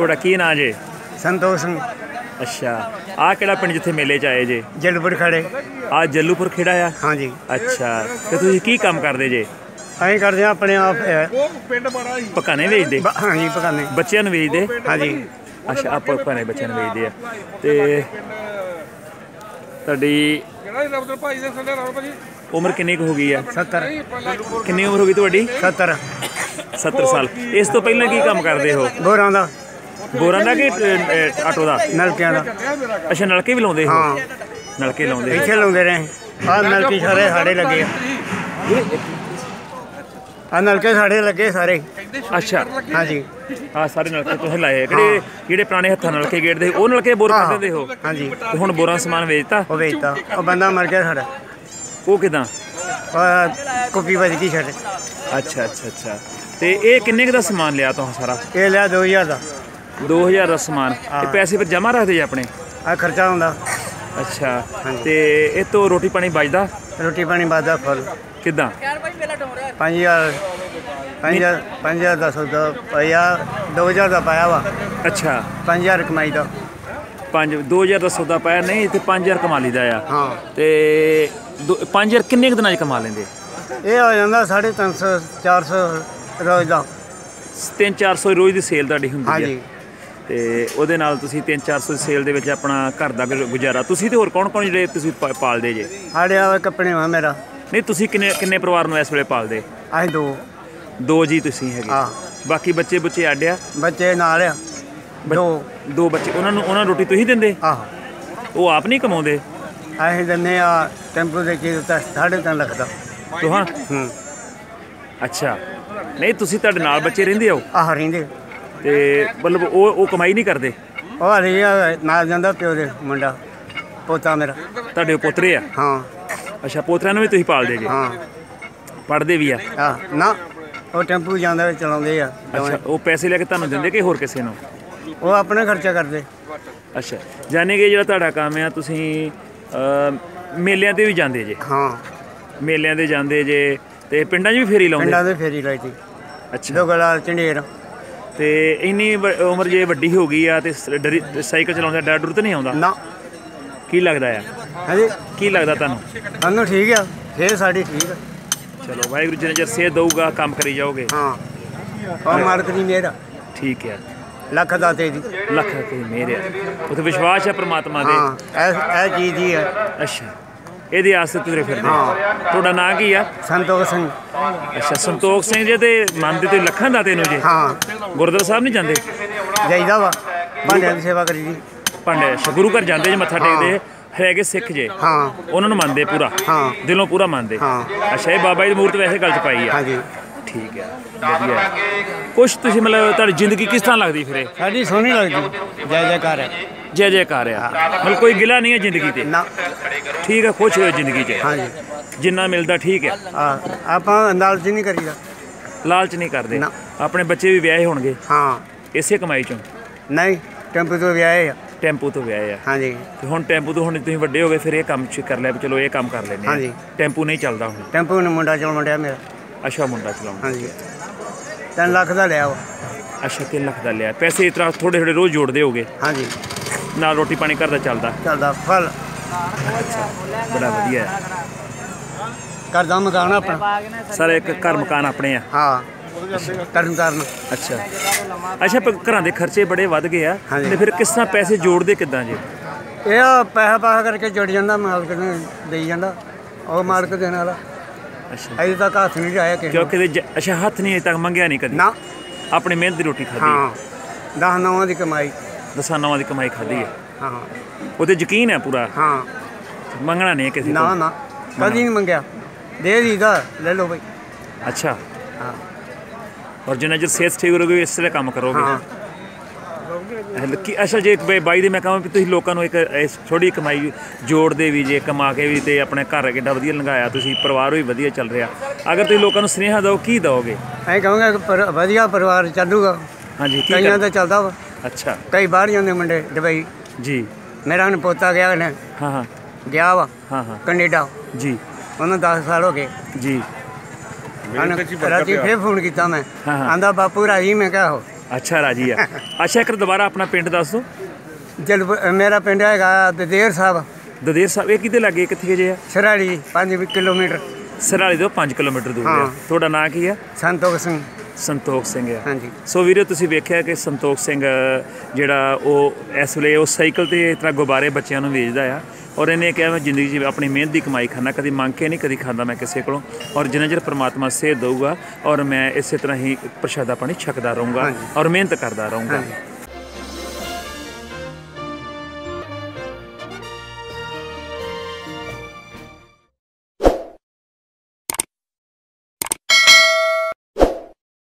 ਤੁਹਾਡਾ ਕੀ ਨਾਂ ਜੇ? संतोष सिंह। ਅੱਛਾ, ਆਹ ਕਿਹੜਾ ਪਿੰਡ ਜਿੱਥੇ ਮੇਲੇ 'ਚ ਆਏ ਜੇ? जलपुर खड़े। ਆ ਜੱਲੂਪੁਰ ਖੇੜਾ ਆ? हाँ जी। ਅੱਛਾ, ਤੇ ਤੁਸੀਂ ਕੀ ਕੰਮ ਕਰਦੇ ਜੇ? ਅਸੀਂ ਕਰਦੇ ਹਾਂ ਆਪਣੇ ਆਪ ਪਕਾਨੇ ਵੇਚਦੇ? हाँ जी पकाने। ਬੱਚਿਆਂ ਨੂੰ ਵੇਚਦੇ? हाँ जी। ਅੱਛਾ, ਆਪ ਪਕਾਨੇ ਬੱਚਿਆਂ ਨੂੰ ਵੇਚਦੇ ਆ। ਤੇ ਤੁਹਾਡੀ ਉਮਰ ਕਿੰਨੀ ਕੁ ਹੋ ਗਈ ਆ? 70। ਕਿੰਨੀ ਉਮਰ ਹੋ ਗਈ ਤੁਹਾਡੀ? 70। 70 ਸਾਲ। ਇਸ ਤੋਂ ਪਹਿਲਾਂ ਕੀ ਕੰਮ ਕਰਦੇ ਹੋ? बोरां दा। ਬੋਰਾਂ ਦਾ ਕਿ ਆਟੋ ਦਾ? नलकियां दा। ਅੱਛਾ, ਨਲਕੇ ਵੀ ਲਾਉਂਦੇ ਹੋ? हाँ ਨਲਕੇ ਲਾਉਂਦੇ ਹੋ। इत्थे लाउंदे रहे। आ नलके सारे साढ़े लगे। आ नलके साढ़े लगे सारे। ਅੱਛਾ, हाँ जी। ਆ ਸਾਰੇ ਨਲਕੇ ਤੁਸੀਂ ਲਾਏ ਆ। ਕਿਹੜੇ ਜਿਹੜੇ ਪੁਰਾਣੇ ਹੱਥਾਂ ਨਲਕੇ ਗੇੜਦੇ ਉਹ ਨਲਕੇ ਬੋਰ हाँ। ਕੱਢਦੇ ਹੋ? हाँ जी। ਤੇ ਹੁਣ ਬੋਰਾਂ ਸਮਾਨ ਵੇਚਤਾ? वो बेचता। वो बंदा मर गया साड़ा। ਉਹ ਕਿਦਾਂ? कुपी बज गई साढ़े। ਅੱਛਾ ਅੱਛਾ ਅੱਛਾ। ਤੇ ਇਹ ਕਿੰਨੇ ਕੁ ਦਾ ਸਮਾਨ ਲਿਆ ਤੁਸੀਂ ਸਾਰਾ? ये लिया 2000 दा। 2000 ਦਾ ਸਮਾਨ। ਤੇ ਪੈਸੇ ਫਿਰ ਜਮਾ ਰੱਖਦੇ ਜੇ ਆਪਣੇ? आ खर्चा हुंदा। ਅੱਛਾ, ਤੇ ਇਹ ਤੋਂ ਰੋਟੀ ਪਾਣੀ ਬਚਦਾ? रोटी पानी बादा फल। ਕਿਦਾਂ? 5000 5000 ਦਾ ਸੌਦਾ ਪਾਇਆ। 2000 ਦਾ ਪਾਇਆ ਵਾ। ਅੱਛਾ, 5000 ਕਮਾਈ ਦਾ। 2000 ਦਾ ਸੌਦਾ ਪਾਇਆ ਨਹੀਂ ਤੇ 5000 ਕਮਾ ਲਈਦਾ ਆ। ਹਾਂ। ਤੇ 5000 ਕਿੰਨੇ ਕੁ ਦਿਨਾਂ 'ਚ ਕਮਾ ਲੈਂਦੇ? ਇਹ ਹੋ ਜਾਂਦਾ 350 400 ਰੋਜ਼ ਦਾ। 300-400 ਰੋਜ਼ ਦੀ ਸੇਲ ਤੁਹਾਡੀ ਹੁੰਦੀ ਹਾਂ ਹੈ? ਜੀ। ਤੇ ਉਹਦੇ ਨਾਲ ਤੁਸੀਂ 300-400 ਦੀ ਸੇਲ ਦੇ ਵਿੱਚ ਆਪਣਾ ਘਰ ਦਾ ਗੁਜ਼ਾਰਾ। ਤੁਸੀਂ ਤੇ ਹੋਰ ਕੌਣ ਕੌਣ ਜਿਹੜੇ ਤੁਸੀਂ ਪਾਲਦੇ ਜੇ? ਸਾਡੇ ਆ ਕੱਪੜੇ ਵਾ ਮੇਰਾ। ਨਹੀਂ, ਤੁਸੀਂ ਕਿੰਨੇ ਪਰਿਵਾਰ ਨੂੰ ਇਸ ਵੇਲੇ ਪਾਲਦੇ? ਅਸੀਂ ਦੋ ਜੀ ਤੁਸੀਂ ਹੈਗੇ? ਹਾਂ। ਬਾਕੀ ਬੱਚੇ ਅੱਡ ਆ? ਬੱਚੇ ਨਾਲ ਆ ਦੋ ਬੱਚੇ। ਉਹਨਾਂ ਨੂੰ ਰੋਟੀ ਤੁਸੀਂ ਦਿੰਦੇ? ਆਹੋ। ਉਹ ਆਪ ਨਹੀਂ ਕਮਾਉਂਦੇ? ਅਸੀਂ ਦਿੰਦੇ ਆ ਟੈਂਪੂ ਦੇ ਚੀਜ਼ ਤਾਂ 3.5 ਲੱਖ ਦਾ। ਤੁਹਾਂ? ਹੂੰ। ਅੱਛਾ, ਨਹੀਂ ਤੁਸੀਂ ਤੁਹਾਡੇ ਨਾਲ ਬੱਚੇ ਰਹਿੰਦੇ ਹੋ? ਆਹ ਰਹਿੰਦੇ। ਤੇ ਮਤਲਬ ਉਹ ਕਮਾਈ ਨਹੀਂ ਕਰਦੇ? ਉਹ ਹਰੀ ਨਾਲ ਜਾਂਦਾ ਪਿਓ ਦੇ ਮੁੰਡਾ ਪੋਤਾ ਮੇਰਾ। ਤੁਹਾਡੇ ਪੋਤਰੇ ਆ? ਹਾਂ। ਅੱਛਾ, ਪੋਤਰਿਆਂ ਨੂੰ ਵੀ ਤੁਸੀਂ ਪਾਲਦੇ ਜੀ? ਹਾਂ। ਪੜ੍ਹਦੇ ਵੀ ਆ? ਨਾ, ਉਹ ਟੈਂਪੂ ਜਾਂਦਾ ਚਲਾਉਂਦੇ ਆ। ਅੱਛਾ, ਉਹ ਪੈਸੇ ਲੈ ਕੇ ਤੁਹਾਨੂੰ ਦਿੰਦੇ ਕਿ ਹੋਰ ਕਿਸੇ ਨੂੰ? ਉਹ ਆਪਣਾ ਖਰਚਾ ਕਰਦੇ। ਅੱਛਾ, ਜਾਨੀ ਕਿ ਜਿਹੜਾ ਤੁਹਾਡਾ ਕੰਮ ਆ, ਤੁਸੀਂ ਮੇਲਿਆਂ 'ਤੇ ਵੀ ਜਾਂਦੇ ਜੇ? ਹਾਂ। ਮੇਲਿਆਂ 'ਤੇ ਜਾਂਦੇ ਜੇ ਤੇ ਪਿੰਡਾਂ 'ਚ ਵੀ ਫੇਰੀ ਲਾਉਂਦੇ? ਪਿੰਡਾਂ ਦੇ ਫੇਰੀ ਲਾਈ ਸੀ। ਅੱਛਾ। ਦੋਗਲਾ ਝੰਡੇਰ। ਤੇ ਇੰਨੀ ਉਮਰ ਜੇ ਵੱਡੀ ਹੋ ਗਈ ਆ ਤੇ ਸਾਈਕਲ ਚਲਾਉਂਦਾ ਡਰ ਡਰ ਤਾਂ ਨਹੀਂ ਆਉਂਦਾ? ਨਾ। ਕੀ ਲੱਗਦਾ ਆ? ਹਾਂਜੀ। ਕੀ ਲੱਗਦਾ ਤੁਹਾਨੂੰ? ਸਾਨੂੰ ਠੀਕ ਆ, ਫੇਰ ਸਾਡੀ ਠੀਕ ਆ। ਚਲੋ, ਵਾਹਿਗੁਰੂ ਜੀ ਨੇ ਜੇ ਸਿਹਤ ਦਊਗਾ ਕੰਮ ਕਰੀ ਜਾਓਗੇ। ਹਾਂ। ਉਹ ਮਾਲਕ ਦੀ ਮਿਹਰ। ਠੀਕ ਹੈ। ਲੱਖ ਦਾਤੇ ਦੀ। ਲੱਖ ਦੀ ਮਿਹਰ ਆ। ਉੱਥੇ ਵਿਸ਼ਵਾਸ ਹੈ ਪ੍ਰਮਾਤਮਾ ਦੇ? ਹਾਂ। ਇਹ ਚੀਜ਼ ਦੀ ਹੈ। ਅੱਛਾ, ਇਹਦੇ ਆਸਤੇ ਤੁਰੇ ਫਿਰਦੇ? ਹਾਂ। ਤੁਹਾਡਾ ਨਾਂ ਕੀ ਆ? ਸੰਤੋਖ ਸਿੰਘ। ਅੱਛਾ, ਸੰਤੋਖ ਸਿੰਘ ਜੀ। ਤੇ ਮੰਨਦੇ ਤੇ ਲੱਖਾਂ ਦਾਤੇ ਨੂੰ ਜੀ? ਹਾਂ। ਗੁਰਦੁਆਰਾ ਸਾਹਿਬ ਨਹੀਂ ਜਾਂਦੇ? ਜਾਈਦਾ ਵਾ, ਭਾਂਡਿਆਂ ਦੀ ਸੇਵਾ ਕਰੀ ਦੀ। ਭਾਂਡੇ ਗੁਰੂ ਘਰ ਜਾਂਦੇ ਜੇ, ਮੱਥਾ ਟੇਕਦੇ ਹੈਗੇ ਸਿੱਖ ਜੇ? ਹਾਂ। ਉਹਨਾਂ ਨੂੰ ਮੰਨਦੇ ਪੂਰਾ? ਹਾਂ। ਦਿਲੋਂ ਪੂਰਾ ਮੰਨਦੇ? ਹਾਂ। ਅੱਛਾ, ਇਹ ਬਾਬਾ ਜੀ ਦੀ ਮੂਰਤ ਵੈਸੇ ਗੱਲ 'ਚ ਪਾਈ ਆ? ਹਾਂਜੀ। ਠੀਕ ਹੈ, ਵਧੀਆ। ਕੁਛ ਤੁਸੀਂ ਮਤਲਬ ਤੁਹਾਡੀ ਜ਼ਿੰਦਗੀ ਕਿਸ ਤਰ੍ਹਾਂ ਲੱਗਦੀ ਫਿਰ? ਸਾਡੀ ਸੋਹਣੀ ਲੱਗਦੀ। ਜੈ ਜੈਕਾਰ ਹੈ। ਜੈ ਜੈਕਾਰ ਆ? ਮਤਲਬ ਕੋਈ ਗਿਲਾ ਨਹੀਂ ਹੈ ਜ਼ਿੰਦਗੀ ਤੇ? ਨਾ। ਠੀਕ ਹੈ, ਖੁਸ਼ ਹੋਏ ਜ਼ਿੰਦਗੀ 'ਚ? ਹਾਂਜੀ। ਜਿੰਨਾ ਮਿਲਦਾ ਠੀਕ ਹੈ? ਆਪਾਂ ਲਾਲਚ ਨਹੀਂ ਕਰੀਦਾ। ਲਾਲਚ ਨਹੀਂ ਕਰਦੇ? ਨਾ। ਆਪਣੇ ਬੱਚੇ ਵੀ ਵਿਆਹੇ ਹੋਣਗੇ? ਹਾਂ। ਇਸੇ ਕਮਾਈ 'ਚੋਂ? ਨਹੀਂ, ਟੈਂਪੂ ਤੋਂ ਵਿਆਹੇ ਆ। ਟੈਂਪੂ ਤੋਂ ਵਿਆਹੇ ਆ? ਹਾਂਜੀ। ਤੇ ਹੁਣ ਟੈਂਪੂ ਤੋਂ ਹੁਣ ਤੁਸੀਂ ਵੱਡੇ ਹੋ ਗਏ, ਫਿਰ ਇਹ ਕੰਮ ਕਰ ਲਿਆ ਵੀ ਚਲੋ ਇਹ ਕੰਮ ਕਰ ਲੈਂਦੇ ਹਾਂਜੀ। ਟੈਂਪੂ ਨਹੀਂ ਚੱਲਦਾ ਹੁਣ? ਟੈਂਪੂ ਨੂੰ ਮੁੰਡਾ ਚਲਾਉਣ ਡਿਆ ਮੇਰਾ। ਅੱਛਾ, ਮੁੰਡਾ ਚਲਾਉਂਦਾ? ਹਾਂਜੀ। 3 ਲੱਖ ਦਾ ਲਿਆ ਵਾ। ਅੱਛਾ, 3 ਲੱਖ ਦਾ ਲਿਆ। ਪੈਸੇ ਇਸ ਤਰ੍ਹਾਂ ਥੋੜ੍ਹੇ ਥੋੜ੍ਹੇ ਰੋਜ਼ ਜੋੜਦੇ ਹੋਗੇ? ਹਾਂਜੀ। ਨਾਲ ਰੋਟੀ ਪਾਣੀ ਘਰ ਦਾ ਚੱਲਦਾ? ਫਲ। ਬੜਾ ਵਧੀਆ ਹੈ। ਘਰ ਦਾ ਮਕਾਨ ਆਪਣਾ। ਸਰ, ਇੱਕ ਘਰ ਮਕਾਨ ਆਪਣੇ ਆ? ਹਾਂ। ਤਰਨ। ਅੱਛਾ ਅੱਛਾ, ਪਰ ਘਰਾਂ ਦੇ ਖਰਚੇ ਬੜੇ ਵੱਧ ਗਏ ਆ ਤੇ ਫਿਰ ਕਿਸ ਤਰ੍ਹਾਂ ਪੈਸੇ ਜੋੜਦੇ ਕਿੱਦਾਂ ਜੀ? ਇਹ ਪੈਸਾ ਕਰਕੇ ਜੁੜ ਜਾਂਦਾ, ਮਾਲਕ ਨੇ ਦੇਈ ਜਾਂਦਾ। ਉਹ ਮਾਲਕ ਦੇਣ ਵਾਲਾ। ਅੱਛਾ, ਅਜੇ ਤੱਕ ਹੱਥ ਨਹੀਂ ਆਇਆ ਕਿਸੇ ਕਿਉਂਕਿ ਅੱਛਾ, ਹੱਥ ਨਹੀਂ ਅਜੇ ਤੱਕ ਮੰਗਿਆ ਨਹੀਂ ਕਦੀ? ਨਾ। ਆਪਣੀ ਮਿਹਨਤ ਦੀ ਰੋਟੀ ਖਾਧੀ? ਹਾਂ। 10 ਦੀ ਕਮਾਈ। 10 ਦੀ ਕਮਾਈ ਖਾਧੀ ਹੈ? ਹਾਂ। ਉਹਤੇ ਯਕੀਨ ਹੈ ਪੂਰਾ? ਹਾਂ। ਮੰਗਣਾ ਨਹੀਂ ਕਿਸੇ ਨਾ ਨਾ, ਕਦੀ ਨਹੀਂ ਮੰਗਿਆ। ਦੇ ਦੀਦਾ, ਲੈ ਲਓ ਬਈ। ਅੱਛਾ। ਹਾਂ। ਔਰ ਜਿੰਨਾ ਚਿਰ ਸਿਹਤ ਠੀਕ ਰਹੂਗੀ ਇਸ ਤਰ੍ਹਾਂ ਕੰਮ ਕਰੋਗੇ? ਹਾਂ। ਅੱਛਾ, ਜੇ ਬਾਈ ਦੇ ਮੈਂ ਕਹਾਂ ਵੀ ਤੁਸੀਂ ਲੋਕਾਂ ਨੂੰ ਇੱਕ ਥੋੜ੍ਹੀ ਕਮਾਈ ਜੋੜਦੇ ਵੀ ਜੇ, ਕਮਾ ਕੇ ਵੀ, ਤੇ ਆਪਣੇ ਘਰ ਕਿੱਡਾ ਵਧੀਆ ਲੰਘਾਇਆ ਤੁਸੀਂ, ਪਰਿਵਾਰ ਵੀ ਵਧੀਆ ਚੱਲ ਰਿਹਾ, ਅਗਰ ਤੁਸੀਂ ਲੋਕਾਂ ਨੂੰ ਸੁਨੇਹਾ ਦਿਓ ਕੀ ਦਿਓਗੇ? ਅਸੀਂ ਕਹਾਂਗੇ ਵਧੀਆ ਪਰਿਵਾਰ ਚੱਲੂਗਾ। ਹਾਂਜੀ। ਕਈਆਂ ਦਾ ਚੱਲਦਾ ਵਾ। ਅੱਛਾ। ਕਈ ਬਾਹਰ ਜਾਂਦੇ ਮੁੰਡੇ ਦੁਬਈ ਜੀ। ਮੇਰਾ ਹੁਣ ਪੋਤਾ ਗਿਆ ਨੇ। ਹਾਂ ਹਾਂ। ਗਿਆ ਵਾ। ਹਾਂ ਹਾਂ। ਕੈਨੇਡਾ। ਜੀ। ਉਹਨੂੰ 10 ਸਾਲ ਹੋ ਗਏ ਜੀ। ਰਾਤੀ ਫੇਰ ਫੋਨ ਕੀਤਾ ਮੈਂ। ਆਂਦਾ ਬਾਪੂ ਰਾਜੀ। ਮੈਂ ਕਿਹਾ ਅੱਛਾ ਰਾਜੀ ਆ। ਅੱਛਾ ਇੱਕ ਦੁਬਾਰਾ ਆਪਣਾ ਪਿੰਡ ਦੱਸ ਦਿਓ। ਜਲ ਮੇਰਾ ਪਿੰਡ ਹੈਗਾ ਦਦੇਰ ਸਾਹਿਬ, ਦਦੇਰ ਸਾਹਿਬ। ਇਹ ਕਿਤੇ ਲੱਗੇ ਕਿੱਥੇ ਜੇ ਆ? ਸਰਾਲੀ 5 ਕਿਲੋਮੀਟਰ। ਸਰਾਲੀ ਤੋਂ 5 ਕਿਲੋਮੀਟਰ ਦੂਰ ਆ। ਹਾਂ। ਤੁਹਾਡਾ ਨਾਂ ਕੀ ਆ? ਸੰਤੋਖ ਸਿੰਘ। ਸੰਤੋਖ ਸਿੰਘ ਆ। ਹਾਂਜੀ। ਸੋ ਵੀਰੇ ਤੁਸੀਂ ਵੇਖਿਆ ਕਿ ਸੰਤੋਖ ਸਿੰਘ ਜਿਹੜਾ ਉਹ ਇਸ ਵੇਲੇ ਉਹ ਸਾਈਕਲ ਤੇ ਇਸ ਤਰ੍ਹਾਂ ਗੁਬਾਰੇ ਬੱਚਿਆਂ ਨੂੰ ਵੇਚਦਾ ਆ। ਔਰ ਇਹਨੇ ਕਿਹਾ ਮੈਂ ਜ਼ਿੰਦਗੀ 'ਚ ਆਪਣੀ ਮਿਹਨਤ ਦੀ ਕਮਾਈ ਖਾਂਦਾ, ਕਦੀ ਮੰਗ ਕੇ ਨਹੀਂ ਕਦੀ ਖਾਂਦਾ ਮੈਂ ਕਿਸੇ ਕੋਲੋਂ। ਔਰ ਜਿੰਨਾ ਚਿਰ ਪ੍ਰਮਾਤਮਾ ਸਿਹਤ ਦਊਗਾ ਔਰ ਮੈਂ ਇਸੇ ਤਰ੍ਹਾਂ ਹੀ ਪ੍ਰਸ਼ਾਦਾ ਪਾਣੀ ਛਕਦਾ ਰਹੂੰਗਾ ਔਰ ਮਿਹਨਤ ਕਰਦਾ ਰਹੂੰਗਾ।